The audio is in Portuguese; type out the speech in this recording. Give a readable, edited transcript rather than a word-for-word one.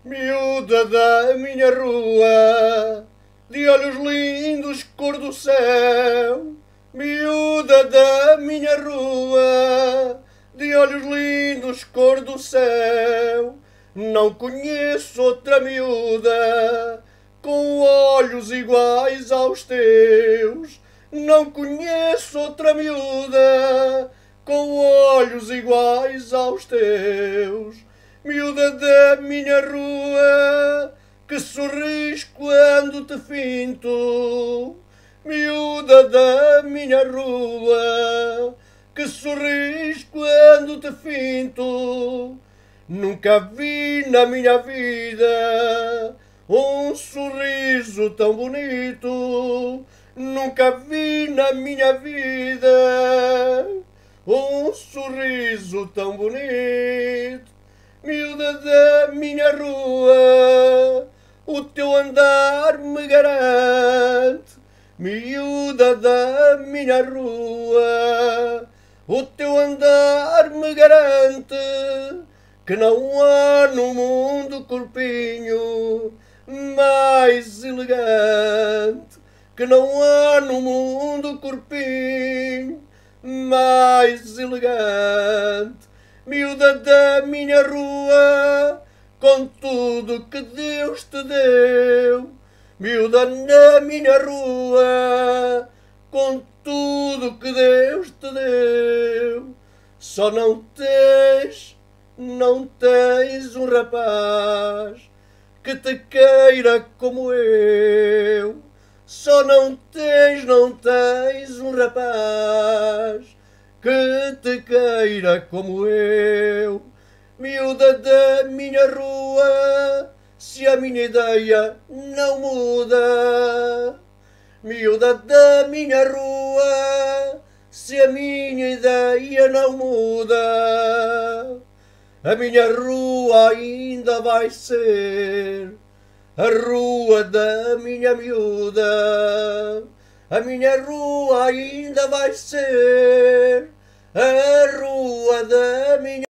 Miúda da minha rua, de olhos lindos cor do céu. Miúda da minha rua, de olhos lindos cor do céu. Não conheço outra miúda com olhos iguais aos teus. Não conheço outra miúda com olhos iguais aos teus. Miúda da minha rua, que sorris quando te finto. Miúda da minha rua, que sorris quando te finto. Nunca vi na minha vida um sorriso tão bonito. Nunca vi na minha vida um sorriso tão bonito. Miúda da minha rua, o teu andar me garante. Miúda da minha rua, o teu andar me garante que não há no mundo corpinho mais elegante. Que não há no mundo corpinho mais elegante. Miúda da minha rua, com tudo que Deus te deu. Miúda na minha rua, com tudo que Deus te deu. Só não tens um rapaz que te queira como eu. Só não tens um rapaz que te queira como eu. Miúda da minha rua, se a minha ideia não muda. Miúda da minha rua, se a minha ideia não muda. A minha rua ainda vai ser a rua da minha miúda. A minha rua ainda vai ser a rua da minha